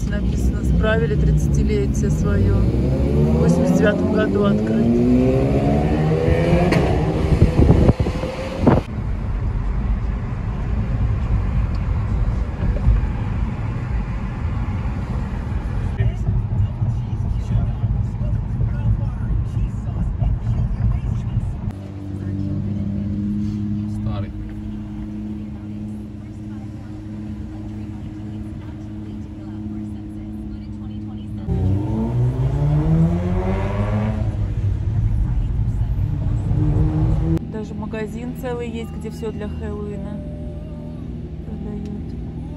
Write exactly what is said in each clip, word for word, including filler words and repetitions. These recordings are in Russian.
видите, написано, справили тридцатилетие свое. В восемьдесят девятом году открыт. Магазин целый есть, где все для Хэллоуина продают.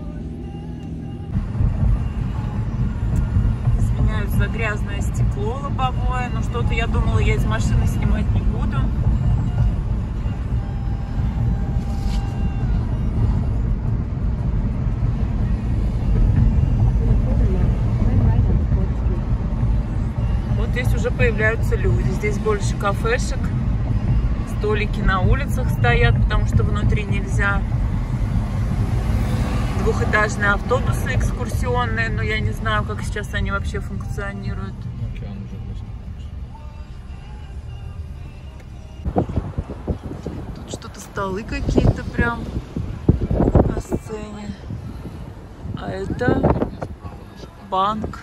Извиняюсь за грязное стекло лобовое, но что-то я думала, я из машины снимать не буду. Вот здесь уже появляются люди, здесь больше кафешек. Столики на улицах стоят, потому что внутри нельзя. Двухэтажные автобусы экскурсионные, но я не знаю, как сейчас они вообще функционируют. Тут что-то столы какие-то прям на сцене. А это банк.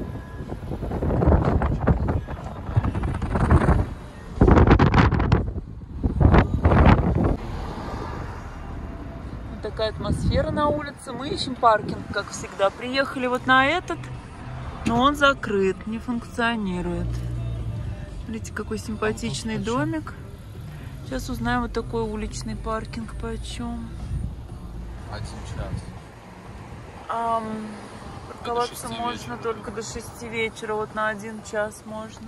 Такая атмосфера на улице. Мы ищем паркинг, как всегда. Приехали вот на этот, но он закрыт, не функционирует. Смотрите, какой симпатичный домик. Сейчас узнаем вот такой уличный паркинг почем. Один час. А, парковаться можно только до шести вечера. Вот на один час можно.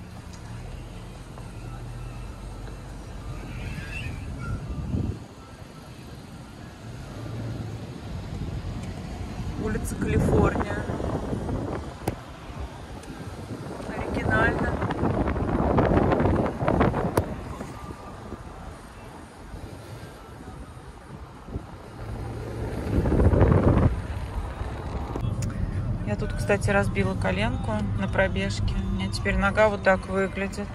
Улица Калифорния. Оригинально. Я тут, кстати, разбила коленку на пробежке. У меня теперь нога вот так выглядит.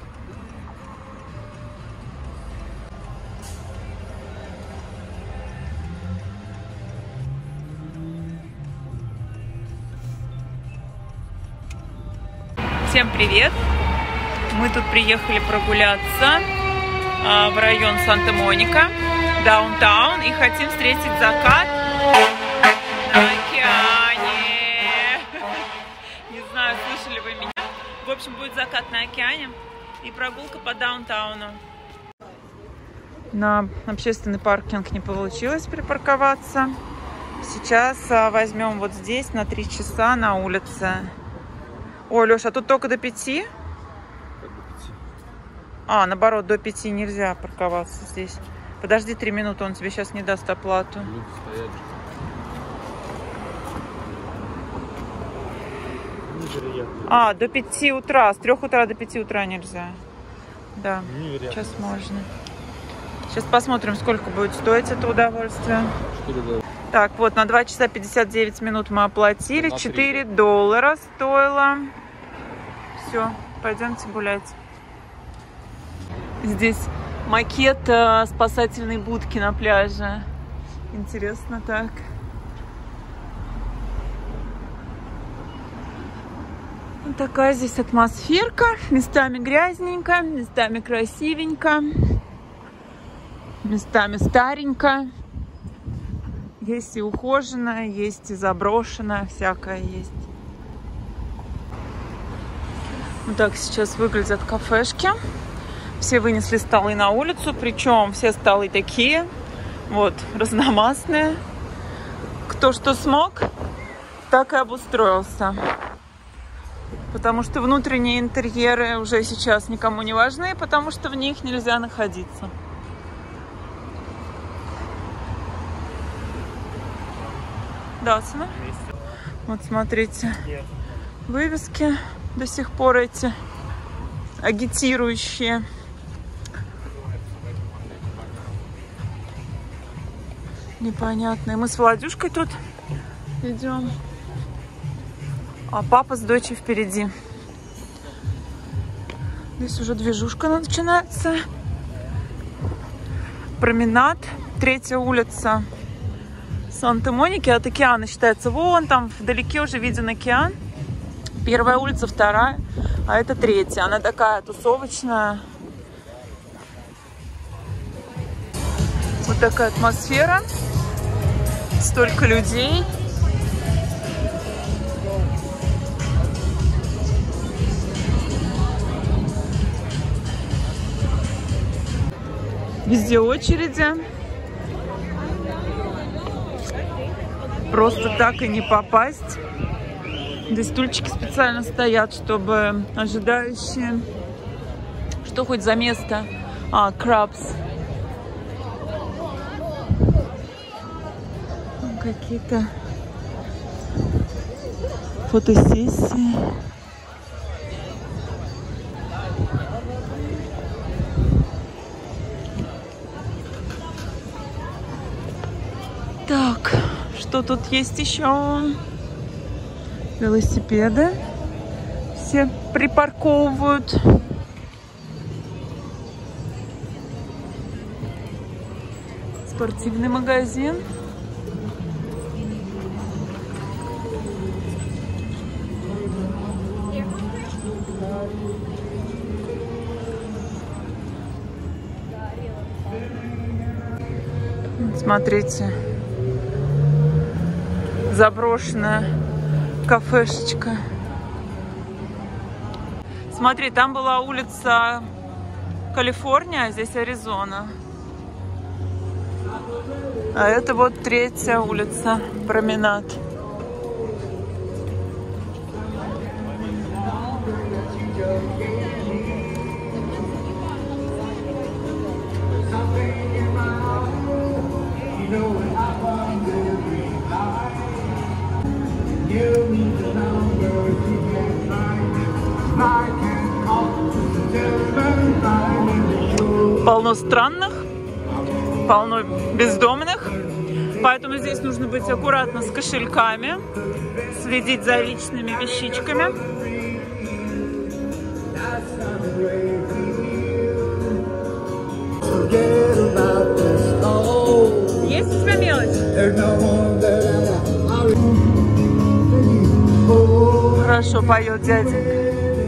Всем привет! Мы тут приехали прогуляться а, в район Санта-Моника, даунтаун, и хотим встретить закат на океане. Не знаю, слышали вы меня. В общем, будет закат на океане и прогулка по даунтауну. На общественный паркинг не получилось припарковаться. Сейчас а, возьмем вот здесь на три часа на улице. О, Леша, а тут только до пяти? Как до пяти? А, наоборот, до пяти нельзя парковаться здесь. Подожди три минуты, он тебе сейчас не даст оплату. Люди стоят же. Невероятно. А, до пяти утра. С трех утра до пяти утра нельзя. Да, Невероятно. Сейчас можно. Сейчас посмотрим, сколько будет стоить это удовольствие. четыре доллара. Так, вот, на два часа пятьдесят девять минут мы оплатили. четыре доллара стоило. Все, пойдемте гулять. Здесь макет э, спасательной будки на пляже. Интересно так. Вот такая здесь атмосферка. Местами грязненько, местами красивенько, местами старенько. Есть и ухоженная, есть и заброшенная, всякое есть. Вот так сейчас выглядят кафешки. Все вынесли столы на улицу, причем все столы такие, вот, разномастные. Кто что смог, так и обустроился. Потому что внутренние интерьеры уже сейчас никому не важны, потому что в них нельзя находиться. Да, цена? Вот смотрите, вывески до сих пор эти агитирующие. Непонятные. Мы с Владюшкой тут идем. А папа с дочей впереди. Здесь уже движушка начинается. Променад, третья улица Санта-Моники. От океана считается. Вон там вдалеке уже виден океан. Первая улица, вторая, а это третья. Она такая тусовочная. Вот такая атмосфера. Столько людей. Везде очереди. Просто так и не попасть. Здесь стульчики специально стоят, чтобы ожидающие... Что хоть за место? А, крабс. Какие-то фотосессии. Так, что тут есть еще? Велосипеды все припарковывают. Спортивный магазин. Смотрите, заброшенная кафешечка. Смотри, там была улица Калифорния, а здесь Аризона. А это вот третья улица, Променад. Полно странных, полно бездомных, поэтому здесь нужно быть аккуратно с кошельками, следить за личными вещичками. Есть у тебя мелочь? Хорошо поет дяденька.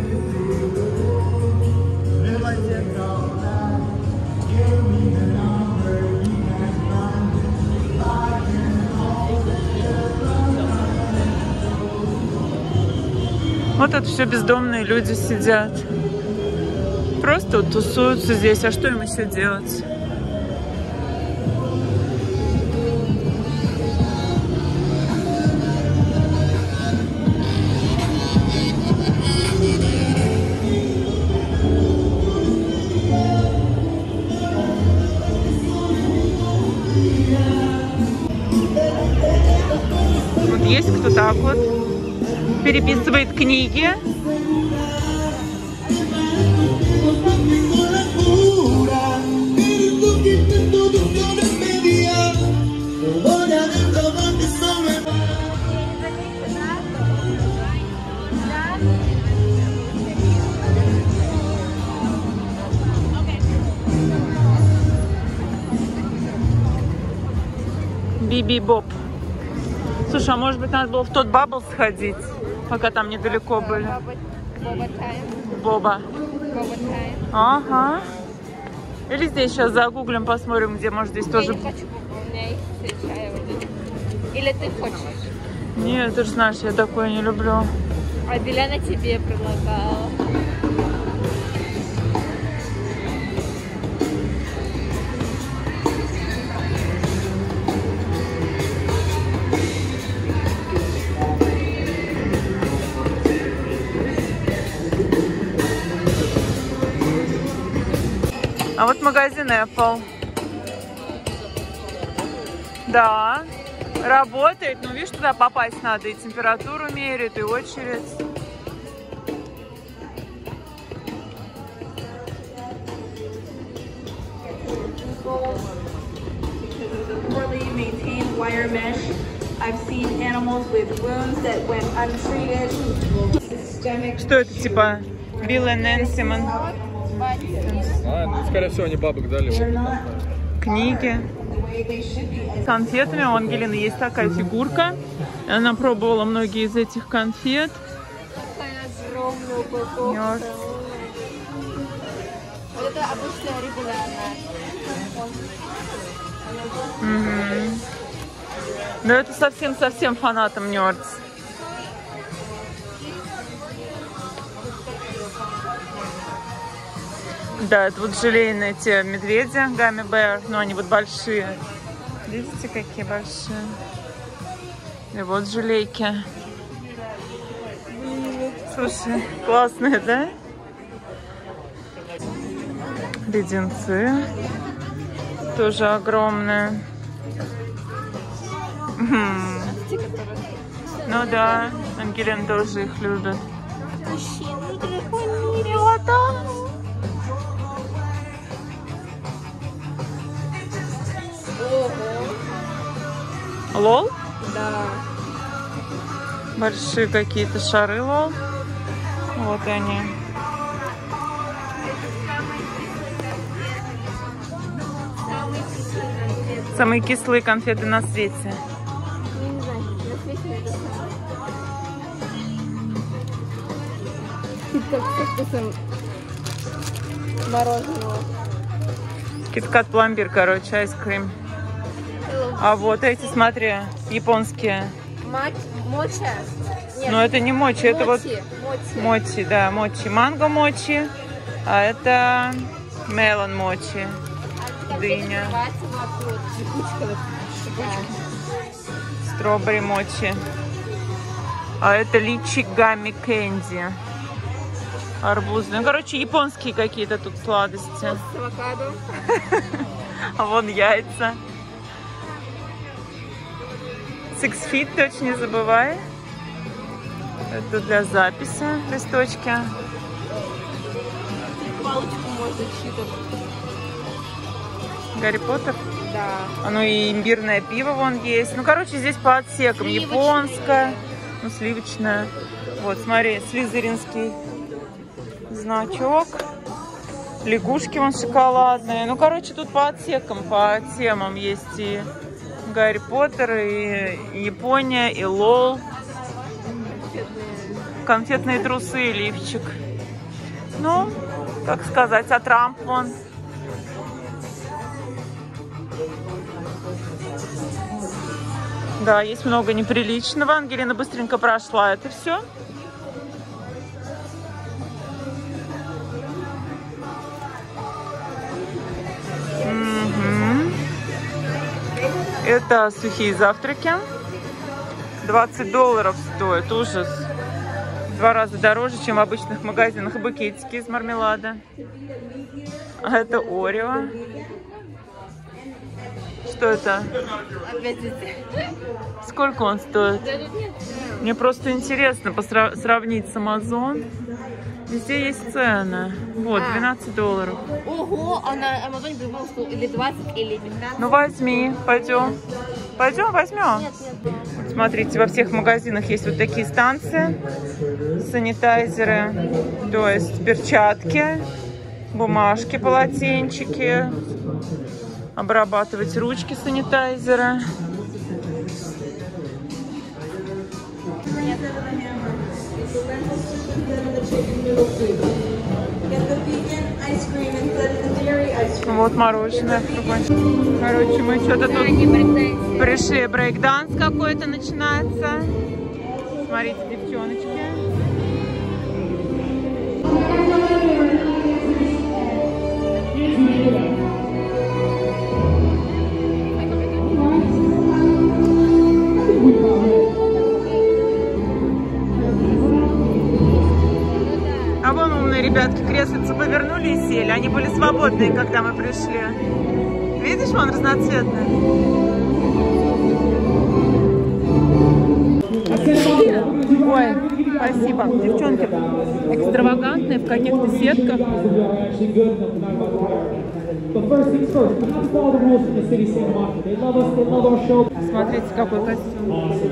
Вот это все бездомные люди сидят. Просто вот тусуются здесь. А что им еще делать? Вот есть кто так вот переписывает книги. Биби Боб. Слушай, а может быть надо было в тот Бабл сходить, пока там недалеко были? Боба. Ага. Или здесь сейчас загуглим, посмотрим, где, может, здесь Я тоже... не хочу Боба, у меня есть чай. Или ты хочешь? Нет, ты же знаешь, я такое не люблю. А Беляна тебе предлагала. А вот магазин Apple. Да, работает. Ну, видишь, туда попасть надо. И температуру меряют, и очередь. Poorly maintained wire mesh. I've seen animals with wounds that went untreated. Systemic. Что это, типа Билл и Нэнси Мэн? А, ну, скорее всего, они бабок дали. Книги. С конфетами у Ангелины есть такая фигурка. Она пробовала многие из этих конфет. Такая огромная упаковка. Вот это обычная регулярная. Угу. Но это совсем-совсем фанатам Нёрдс. Да, это вот желейные те медведи, гамми бэр, но они вот большие. Видите, какие большие? И вот желейки. Слушай, классные, да? Леденцы. Тоже огромные. Ну да, Ангелина тоже их любит. Лол? Да. Большие какие-то шары лол. Вот они. Самые кислые конфеты на свете. Не знаю, на свете это как со вкусом мороженого. Киткат пломбир, короче, айскрим. А вот эти, смотри, японские. Мать, моча? Нет. Но это не мочи, это вот мочи. мочи, да, мочи. Манго мочи, а это мелон мочи. Дыня. Стробери мочи. А это личи гамми кэнди. Арбузные. Ну, короче, японские какие-то тут сладости. С авокадо. А вон яйца. Six Feet, точно не забывай. Это для записи листочки. Палочку можно читать. Гарри Поттер? Да. А ну и имбирное пиво вон есть. Ну, короче, здесь по отсекам. Сливочное. Японское, ну, сливочное. Вот, смотри, слизеринский значок. Лягушки вон шоколадные. Ну, короче, тут по отсекам, по темам есть и Гарри Поттер, и Япония, и лол. Конфетные трусы и лифчик. Ну, как сказать, а Трамп вон. Да, есть много неприличного. Ангелина быстренько прошла это все. Угу. Это сухие завтраки. двадцать долларов стоит. Ужас. В два раза дороже, чем в обычных магазинах. И букетики из мармелада. А это Орео. Что это? Опять эти. Сколько он стоит? Да тут нет. Мне просто интересно посра- сравнить с Amazon. Везде есть цены. Вот, двенадцать долларов. Ого, а на Амазоне по-любому стоит или двадцать, или пятнадцать. Ну возьми, пойдем. Пойдем, возьмем. Нет, нет. Вот смотрите, во всех магазинах есть вот такие станции. Санитайзеры, то есть перчатки, бумажки, полотенчики. Обрабатывать ручки санитайзера. Вот мороженое. Короче, мы что-то тут пришли. Брейк-данс какой-то начинается. Смотрите, девчоночки. А вон умные ребятки креслица повернули и сели. Они были свободные, когда мы пришли. Видишь, вон разноцветные. Ой, спасибо. Девчонки экстравагантные в каких-то сетках. Смотрите, какой костюм.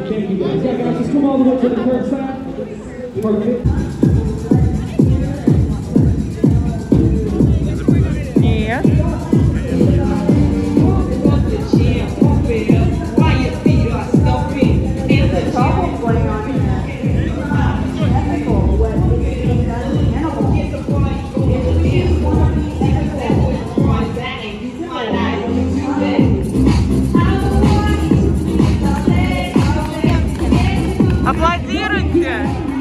Нет. Аплодируйте!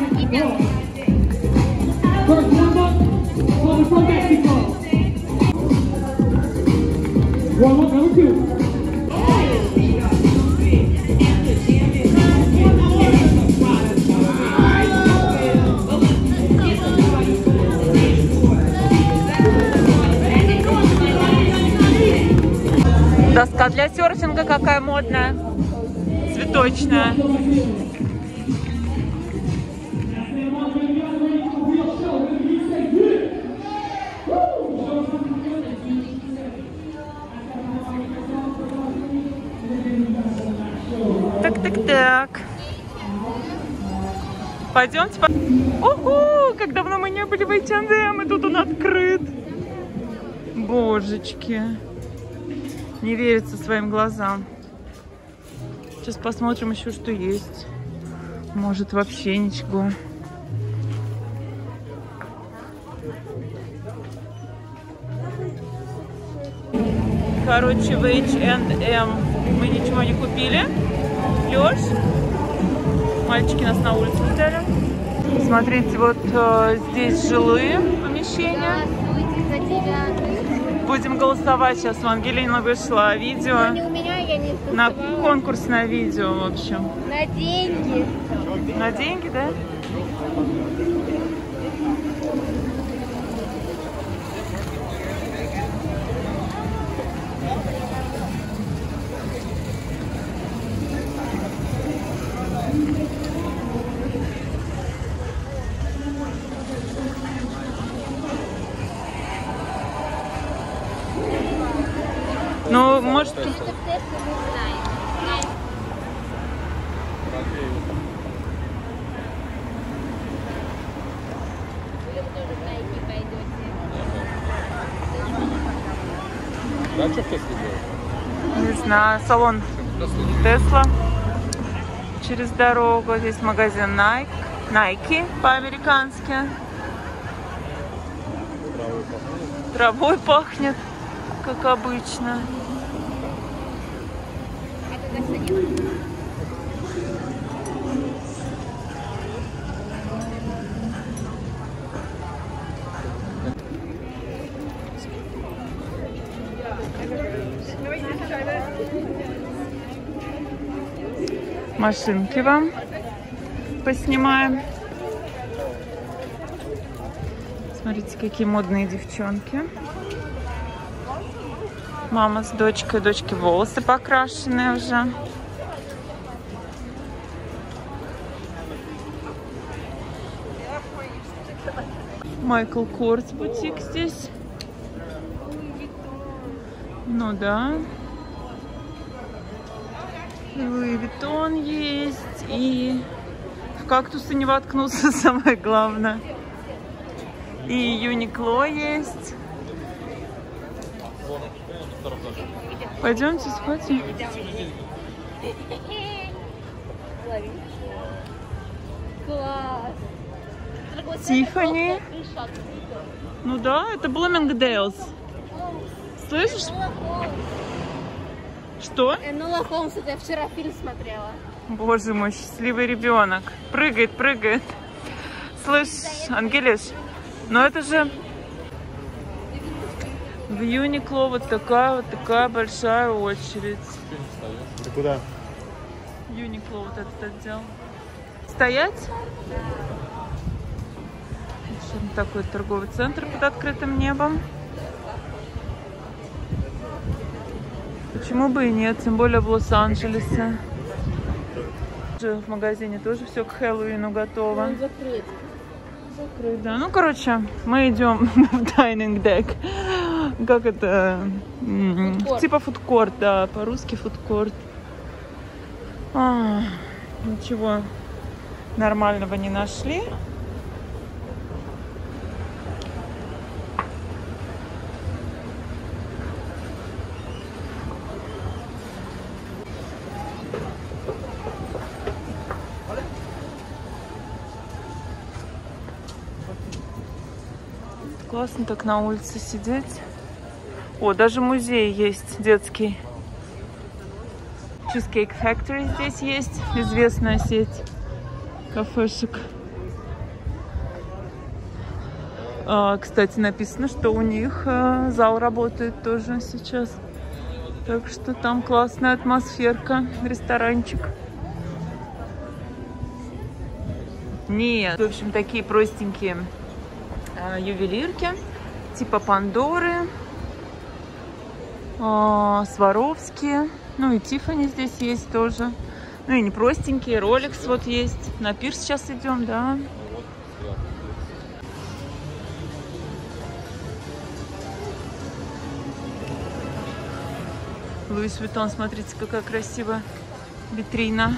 Доска для серфинга какая модная, цветочная. Так, так, так. Пойдемте. По... Ого, как давно мы не были в эйч энд эм, и тут он открыт. Божечки. Не верится своим глазам. Сейчас посмотрим еще, что есть. Может, вообще ничего. Короче, в эйч энд эм мы ничего не купили. Лёш, мальчики нас на улице ждали. Смотрите, вот э, здесь жилые помещения. Будем голосовать. Сейчас у Ангелины вышло видео. Не у меня, я не на конкурсное видео, в общем. На деньги. На деньги, да? Ну, может... Да, что в Тесле делать? Не знаю, салон Тесла через дорогу. Здесь магазин Nike, Nike по-американски. Травой пахнет, как обычно. Машинки вам поснимаем. Смотрите, какие модные девчонки. Мама с дочкой. Дочки волосы покрашенные уже. Майкл Корс бутик здесь. Ну да. Луи Виттон есть. И в кактусы не воткнуться, самое главное. И Юникло есть. Пойдемте сходим. Класс. Тиффани. Ну да, это Блумингдейлс. Слышишь? Что? Энола Холмс, это я вчера фильм смотрела. Боже мой, счастливый ребенок. Прыгает, прыгает. Слышь, Ангелиш, но это же в Юникло вот такая вот такая большая очередь. Ты куда? Юникло вот этот отдел. Стоять? Такой торговый центр под открытым небом. Почему бы и нет, тем более в Лос-Анджелесе. В магазине тоже все к Хэллоуину готово. Он закрыт. Закрыт, да. Ну, короче, мы идем в Dining Deck. как это, Фудкорт. типа фудкорт, да, по-русски фудкорт. А, ничего нормального не нашли. Классно так на улице сидеть. О, даже музей есть детский. Cheesecake Factory здесь есть. Известная сеть кафешек. А, кстати, написано, что у них а, зал работает тоже сейчас. Так что там классная атмосферка. Ресторанчик. Нет, в общем, такие простенькие ювелирки, типа Пандоры, э, Сваровски, ну и Тиффани здесь есть тоже. Ну и не простенькие, Rolex вот есть. На пирс сейчас идем, да. Луис Виттон, смотрите, какая красивая витрина.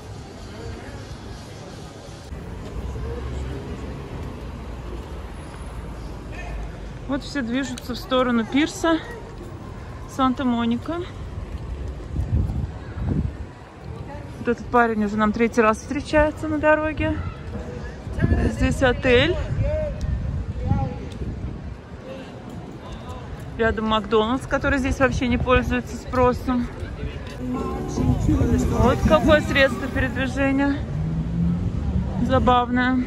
Вот все движутся в сторону пирса Санта-Моника. Вот этот парень уже нам третий раз встречается на дороге. Здесь отель. Рядом Макдональдс, который здесь вообще не пользуется спросом. Вот какое средство передвижения. Забавное.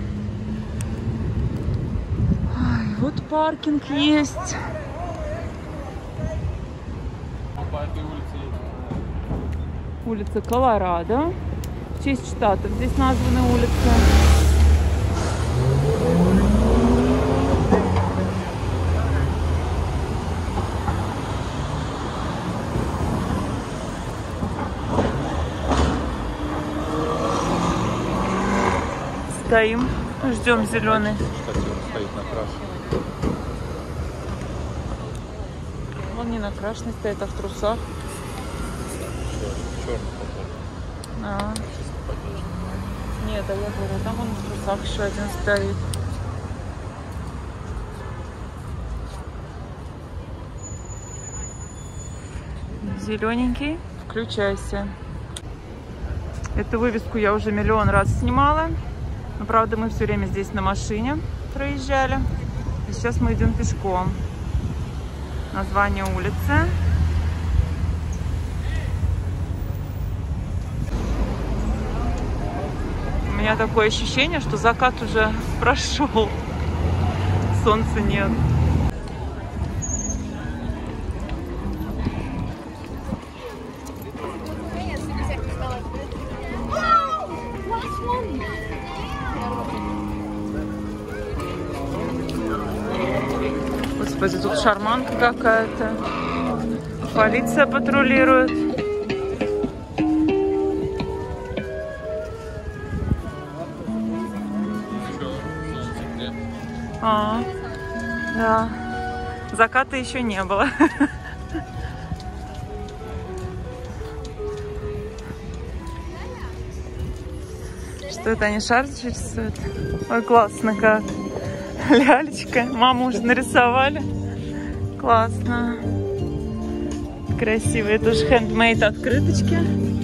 Вот паркинг есть. Улица Колорадо. В честь штатов здесь названы улицы. Стоим, ждем зеленый. Он не накрашенный стоит, а в трусах. А. Нет, а я говорю, там он в трусах еще один стоит. Зелененький, включайся. Эту вывеску я уже миллион раз снимала. Но, правда, мы все время здесь на машине проезжали. И сейчас мы идем пешком. Название улицы. У меня такое ощущение, что закат уже прошел. Солнца нет. Господи, тут шарманка какая-то. Полиция патрулирует. А, да. Заката еще не было. Что это, они шарики рисуют? Ой, классно как. Лялечка. Маму уже нарисовали. Классно. Красиво. Это же хендмейд открыточки.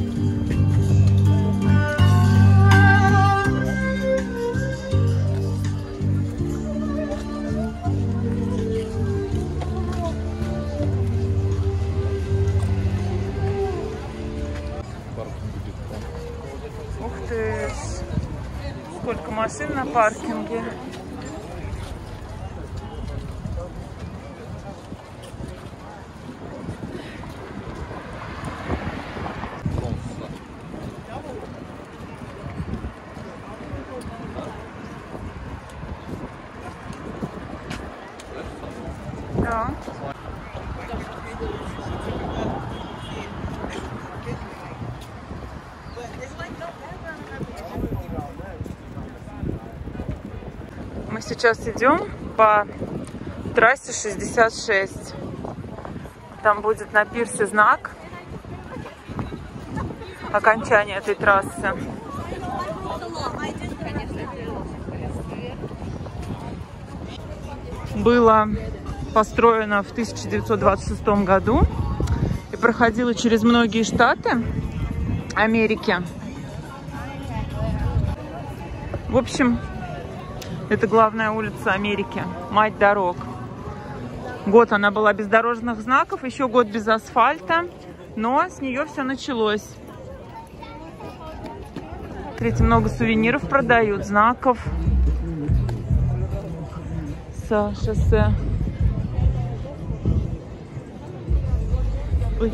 Ух ты. Сколько машин на паркинге. Да. Мы сейчас идем по трассе шестьдесят шесть. Там будет на пирсе знак окончания этой трассы. Было построено в тысяча девятьсот двадцать шестом году и проходило через многие штаты Америки. В общем, это главная улица Америки, мать дорог. Год она была без дорожных знаков, еще год без асфальта, но с нее все началось. Смотрите, много сувениров продают, знаков с шоссе. Ой.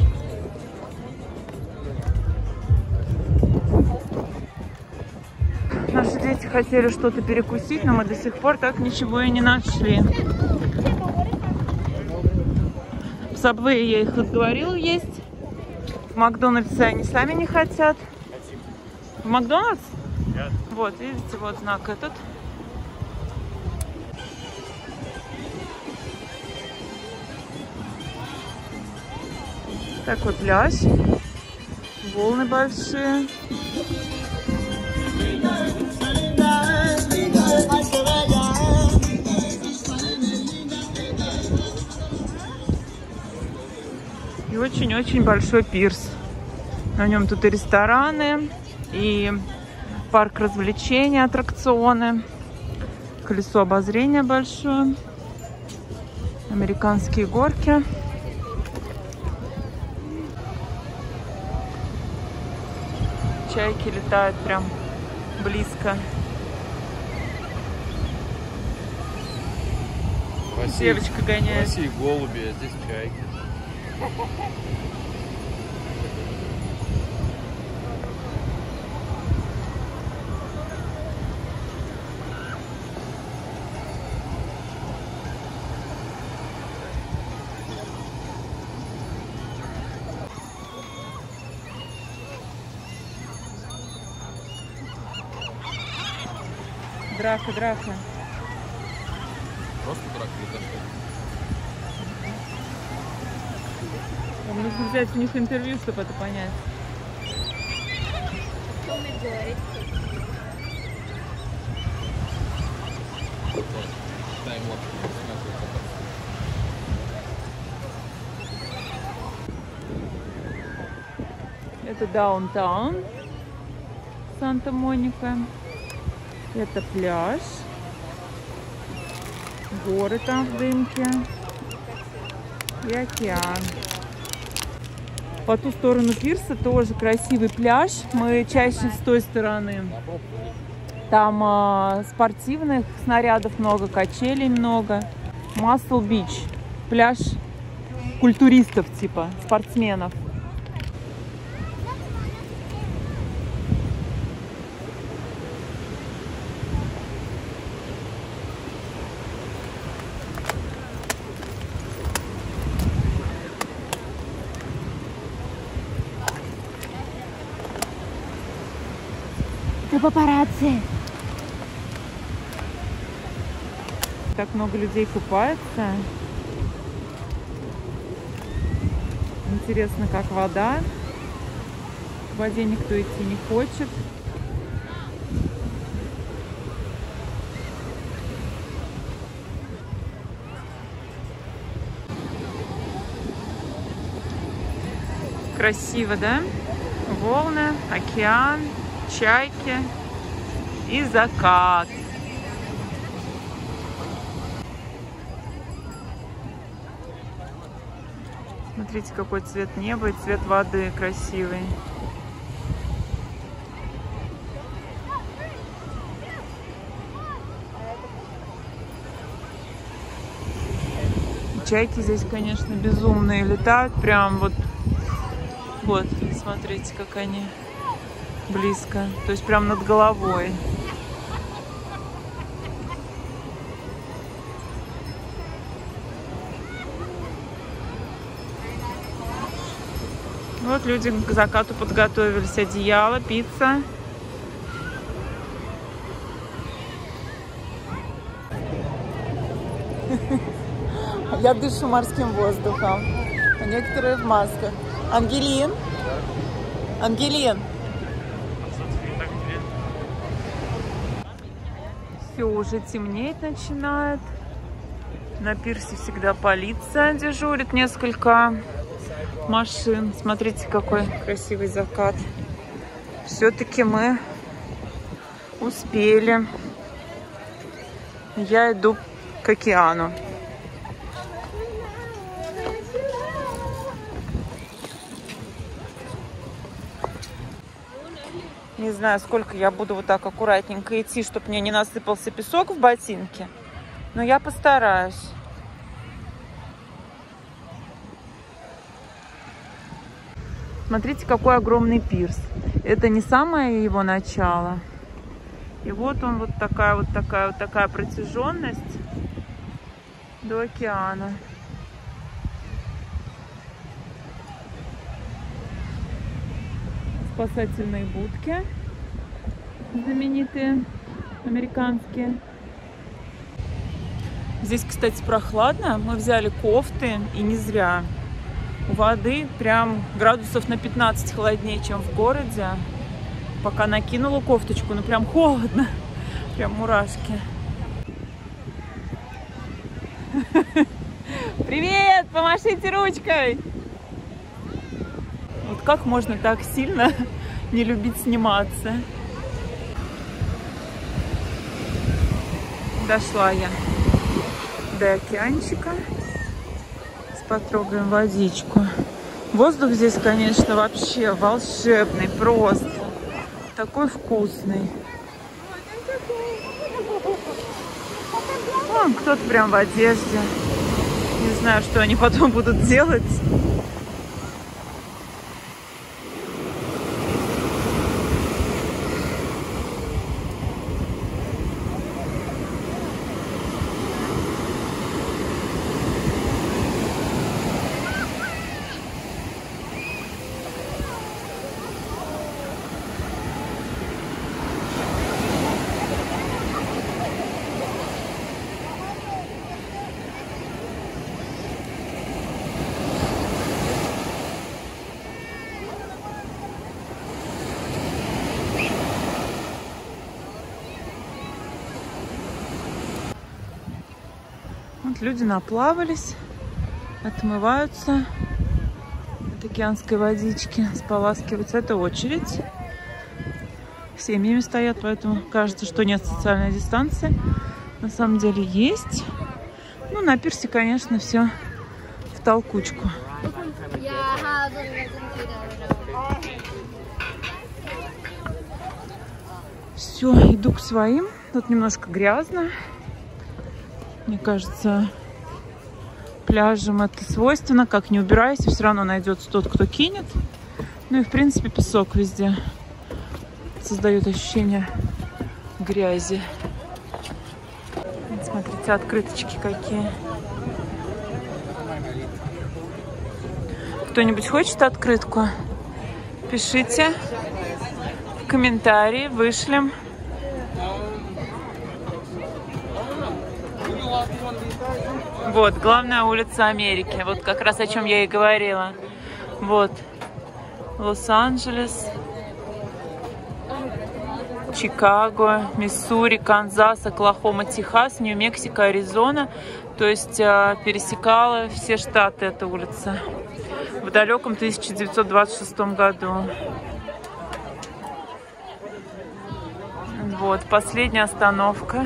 Наши дети хотели что-то перекусить, но мы до сих пор так ничего и не нашли. В Сабвее я их отговорила есть. В Макдональдсе они сами не хотят. В Макдональдс? Нет. Вот, видите, вот знак этот. Такой пляж. Волны большие. И очень-очень большой пирс. На нем тут и рестораны, и парк развлечений, аттракционы, колесо обозрения большое, американские горки. Чайки летают прям близко. В России, девочка гоняет. В России голуби, а здесь чайки. Драка, драка. Просто драка или что? Нам нужно взять у них интервью, чтобы это понять. Это даунтаун Санта-Моника. Это пляж. Горы там в дымке. И океан. По ту сторону пирса тоже красивый пляж. Мы чаще с той стороны. Там э, спортивных снарядов много, качелей много. Массл Бич. Пляж культуристов типа, спортсменов. Папарацци. Так много людей купается. Интересно, как вода. В воде никто идти не хочет. Красиво, да? Волны, океан, чайки и закат. Смотрите, какой цвет неба и цвет воды красивый. Чайки здесь, конечно, безумные, летают прям вот. Вот, смотрите, как они близко, то есть прям над головой. Вот люди к закату подготовились. Одеяло, пицца. Я дышу морским воздухом. а некоторые в масках. Ангелин? Ангелин? Все, уже темнеть начинает. На пирсе всегда полиция дежурит, несколько машин. Смотрите, какой красивый закат. Все-таки мы успели. Я иду к океану. Не знаю, сколько я буду вот так аккуратненько идти, чтобы мне не насыпался песок в ботинке. Но я постараюсь. Смотрите, какой огромный пирс. Это не самое его начало. И вот он, вот такая вот такая вот такая протяженность до океана. Спасательные будки знаменитые, американские. Здесь, кстати, прохладно. Мы взяли кофты, и не зря. У воды прям градусов на пятнадцать холоднее, чем в городе. Пока накинула кофточку, ну прям холодно. Прям мурашки. Привет! Помашите ручкой! Вот как можно так сильно не любить сниматься? Дошла я до океанчика. Потрогаем водичку. Воздух здесь, конечно, вообще волшебный, просто такой вкусный. Вон кто-то прям в одежде. Не знаю, что они потом будут делать. Вот люди наплавались, отмываются от океанской водички, споласкиваются. Это очередь. Семьями стоят, поэтому кажется, что нет социальной дистанции. На самом деле есть. Ну, на пирсе, конечно, все в толкучку. Все, иду к своим. Тут немножко грязно. Мне кажется, пляжам это свойственно. Как не убирайся, все равно найдется тот, кто кинет. Ну и, в принципе, песок везде создает ощущение грязи. Вот, смотрите, открыточки какие. Кто-нибудь хочет открытку? Пишите в комментарии, вышлем. Вот, главная улица Америки. Вот как раз о чем я и говорила. Вот. Лос-Анджелес, Чикаго, Миссури, Канзас, Оклахома, Техас, Нью-Мексико, Аризона. То есть э, пересекала все штаты эта улица в далеком тысяча девятьсот двадцать шестом году. Вот, последняя остановка.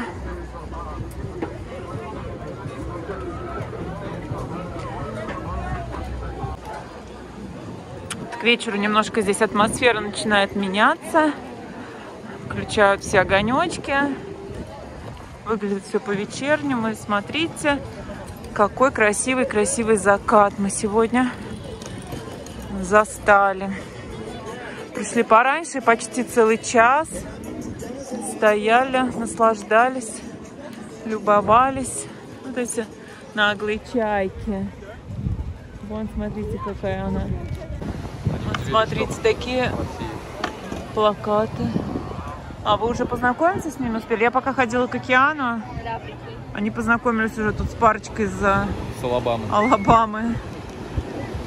К вечеру немножко здесь атмосфера начинает меняться. Включают все огонечки. Выглядит все по-вечернему. И смотрите, какой красивый-красивый закат мы сегодня застали. Пришли пораньше, почти целый час. Стояли, наслаждались, любовались. Вот эти наглые чайки. Вон, смотрите, какая она. Вот, смотрите, такие плакаты. А вы уже познакомиться с ними успели? Я пока ходила к океану. Они познакомились уже тут с парочкой из Алабамы. Алабамы.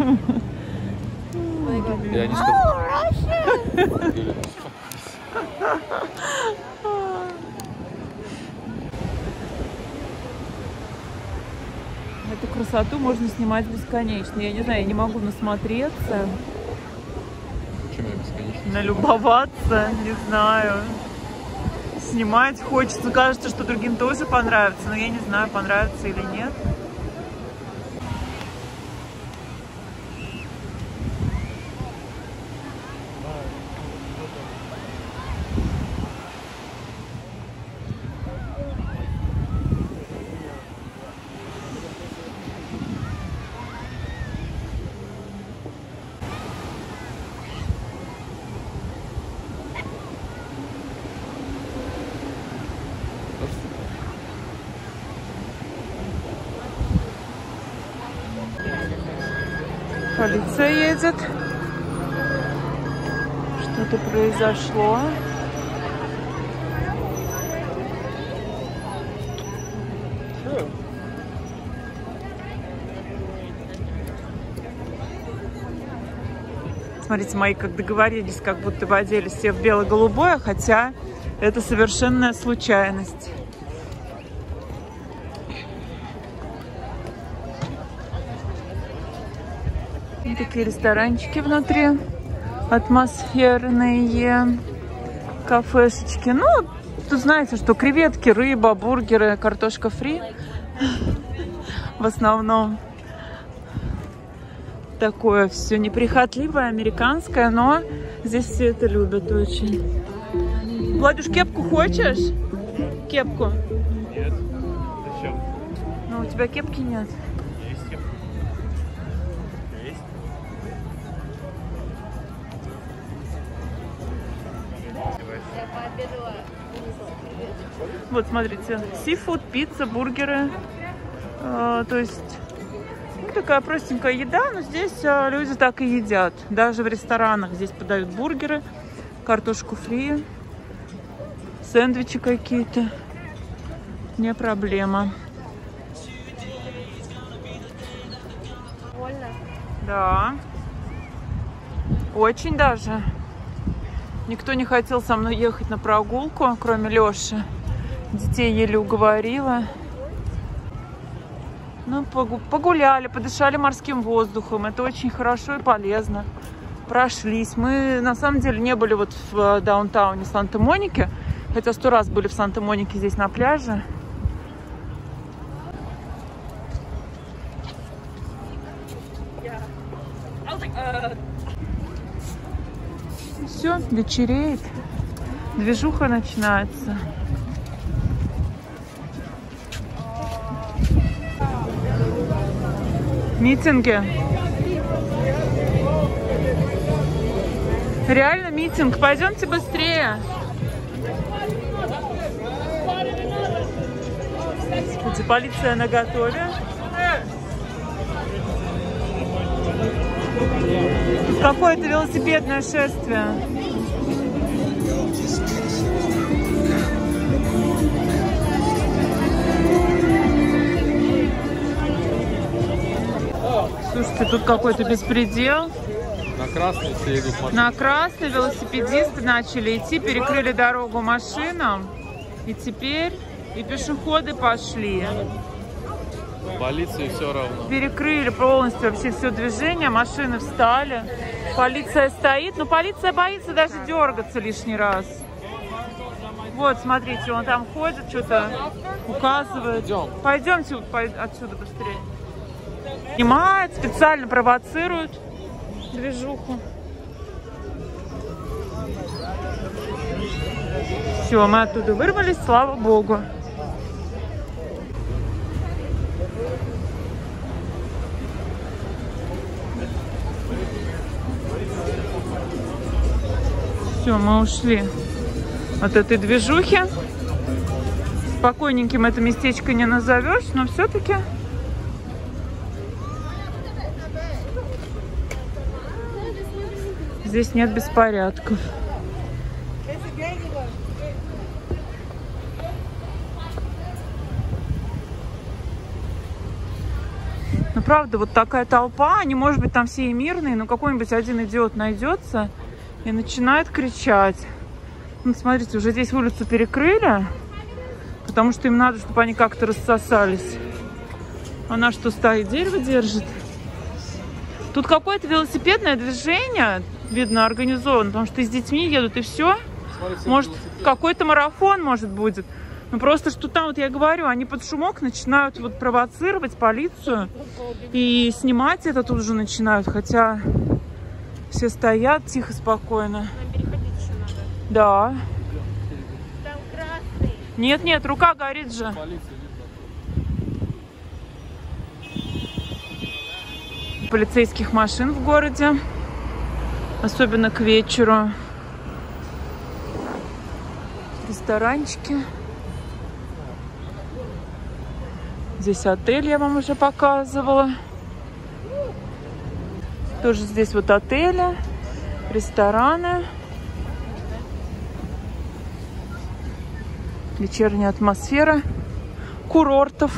Я не сказал. Эту красоту можно снимать бесконечно. Я не знаю, я не могу насмотреться. Почему я бесконечно? Налюбоваться, не знаю. Снимать хочется. Кажется, что другим тоже понравится, но я не знаю, понравится или нет. Полиция едет. Что-то произошло. Смотрите, мои как договорились, как будто бы оделись все в бело-голубое, хотя это совершенная случайность. Такие ресторанчики внутри, атмосферные кафешечки. Ну, тут знаете, что креветки, рыба, бургеры, картошка фри. В основном такое все неприхотливое, американское, но здесь все это любят очень. Владюш, кепку хочешь? Кепку? Нет. Зачем? Ну, у тебя кепки нет. Есть кепка. Есть. Я пообедала. Вот, смотрите, сифуд, пицца, бургеры. Э, то есть, ну, такая простенькая еда, но здесь э, люди так и едят. Даже в ресторанах здесь подают бургеры, картошку фри, сэндвичи какие-то. Не проблема. Больно. Да. Очень даже. Никто не хотел со мной ехать на прогулку, кроме Лёши. Детей еле уговорила. Ну, погуляли, подышали морским воздухом. Это очень хорошо и полезно. Прошлись. Мы, на самом деле, не были вот в даунтауне Санта-Моники. Хотя сто раз были в Санта-Монике здесь на пляже. Все, вечереет. Движуха начинается. Митинги. Реально митинг. Пойдемте быстрее. Господи, полиция наготове. Какое-то велосипедное шествие. Слушайте, тут какой-то беспредел. На красный все идут машины. На красный велосипедисты начали идти, перекрыли дорогу машинам. И теперь и пешеходы пошли. Полиции все равно. Перекрыли полностью вообще все движение, машины встали. Полиция стоит, но полиция боится даже дергаться лишний раз. Вот, смотрите, он там ходит, что-то указывает. Идем. Пойдемте отсюда быстрее. Снимают, специально провоцируют движуху. Все, мы оттуда вырвались, слава богу. Все, мы ушли от этой движухи. Спокойненьким это местечко не назовешь, но все-таки здесь нет беспорядков. Но правда, вот такая толпа, они, может быть, там все и мирные, но какой-нибудь один идиот найдется и начинает кричать. Ну, смотрите, уже здесь улицу перекрыли, потому что им надо, чтобы они как-то рассосались. Она что, стоит, дерево держит? Тут какое-то велосипедное движение, видно, организовано, потому что и с детьми едут, и все. Может, какой-то марафон, может, будет. Ну, просто что там, вот я говорю, они под шумок начинают вот провоцировать полицию. И снимать это тут же начинают, хотя все стоят тихо, спокойно. Нам переходить еще надо. Да. Там красный. Нет, нет, рука горит же. Полицейских машин в городе, особенно к вечеру. Ресторанчики. Здесь отель я вам уже показывала. Тоже здесь вот отели, рестораны. Вечерняя атмосфера курортов.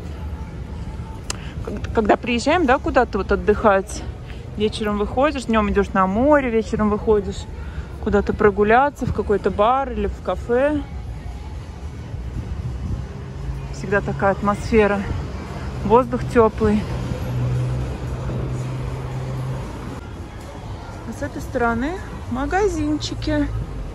Когда приезжаем, да, куда-то вот отдыхать, вечером выходишь, днем идешь на море, вечером выходишь куда-то прогуляться, в какой-то бар или в кафе. Всегда такая атмосфера. Воздух теплый. А с этой стороны магазинчики.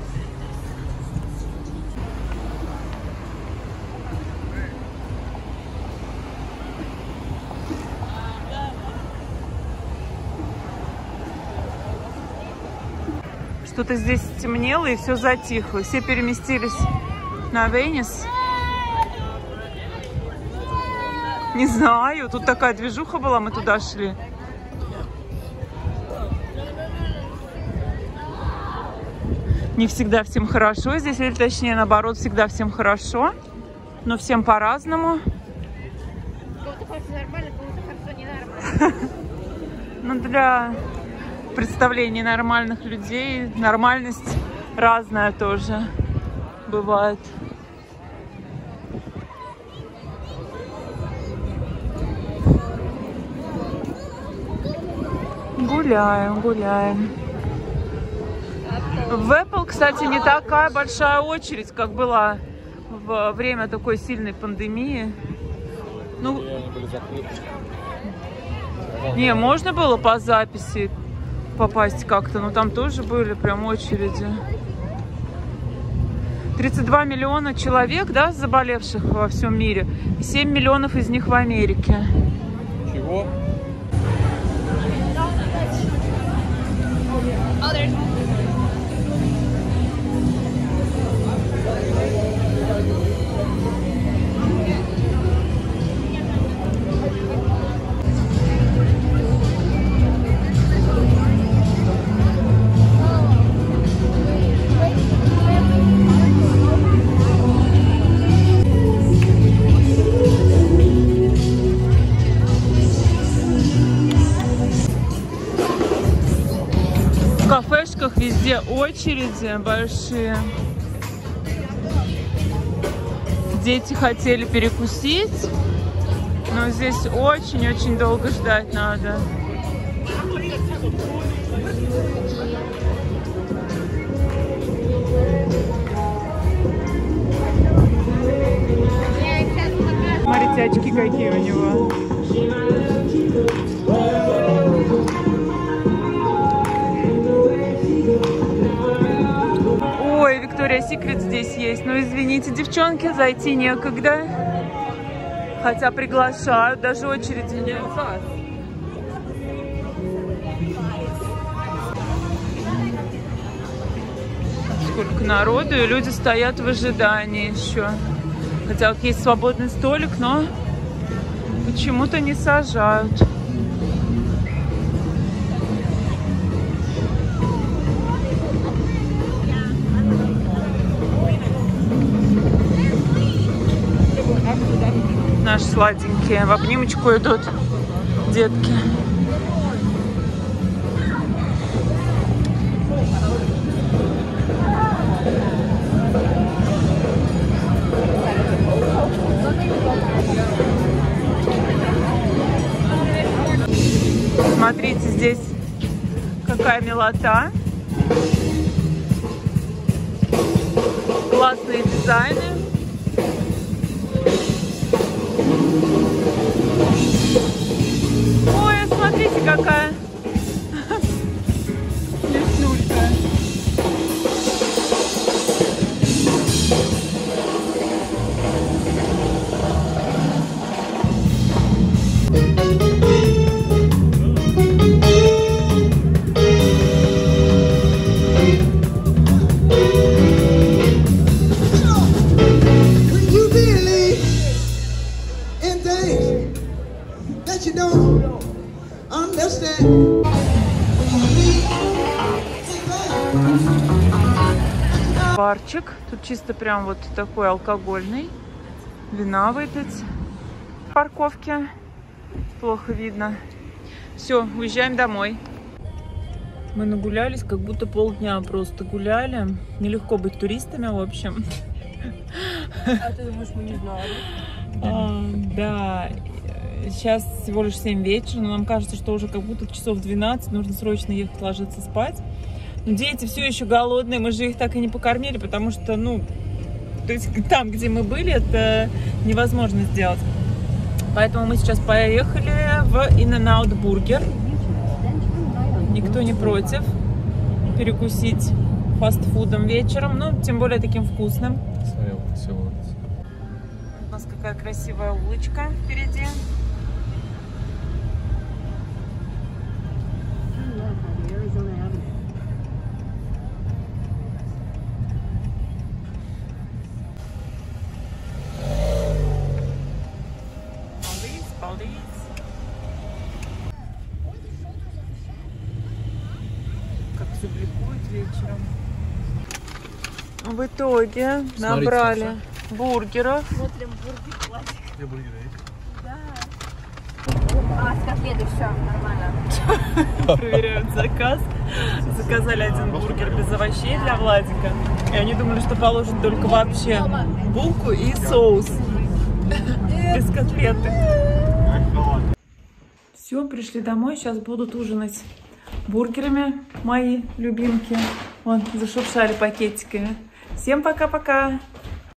Что-то здесь стемнело и все затихло. Все переместились на Венес. Не знаю, тут такая движуха была, мы туда шли. Не всегда всем хорошо здесь, или точнее наоборот, всегда всем хорошо. Но всем по-разному. Кому-то хорошо нормально, кому-то хорошо ненормально. Ну, для представлений нормальных людей нормальность разная тоже бывает. Гуляем, гуляем. В Apple, кстати, не такая большая очередь, как была во время такой сильной пандемии. Ну, не, можно было по записи попасть как-то, но там тоже были прям очереди. тридцать два миллиона человек, да, заболевших во всем мире, и семь миллионов из них в Америке. Чего? В кафешках везде очереди большие. Дети хотели перекусить, но здесь очень-очень долго ждать надо. Смотрите, очки какие у него. Ой, Victoria's Secret здесь есть. Но извините, девчонки, зайти некогда. Хотя приглашают, даже очереди нет. Сколько народу, и люди стоят в ожидании еще. Хотя вот есть свободный столик, но почему-то не сажают. Наши сладенькие в обнимочку идут детки. какая милота. Классные дизайны. Ой, смотрите, какая леснулька. Барчик. Тут чисто прям вот такой алкогольный. Вина выпить. Парковки. Плохо видно. Все, уезжаем домой. Мы нагулялись, как будто полдня просто гуляли. Нелегко быть туристами, в общем. А ты думаешь, мы не знали? А, да. Сейчас всего лишь семь вечера, но нам кажется, что уже как будто часов двенадцать. Нужно срочно ехать ложиться спать. Но дети все еще голодные, мы же их так и не покормили, потому что, ну, то есть там, где мы были, это невозможно сделать. Поэтому мы сейчас поехали в In-N-Out Burger. Никто не против перекусить фастфудом вечером, ну, тем более таким вкусным. Смотри, вот все вот. У нас какая красивая улочка впереди. Как все бликует вечером. В итоге Смотрите, набрали Саша. бургеров. Смотрим бургер платик. Где бургеры есть? А, с котлеты, все, нормально. Проверяют заказ. Заказали один бургер без овощей для Владика. И они думали, что положат только вообще булку и соус. Без котлеты. Все, пришли домой. Сейчас будут ужинать бургерами мои любимки. Вон, зашуршали пакетиками. Всем пока-пока!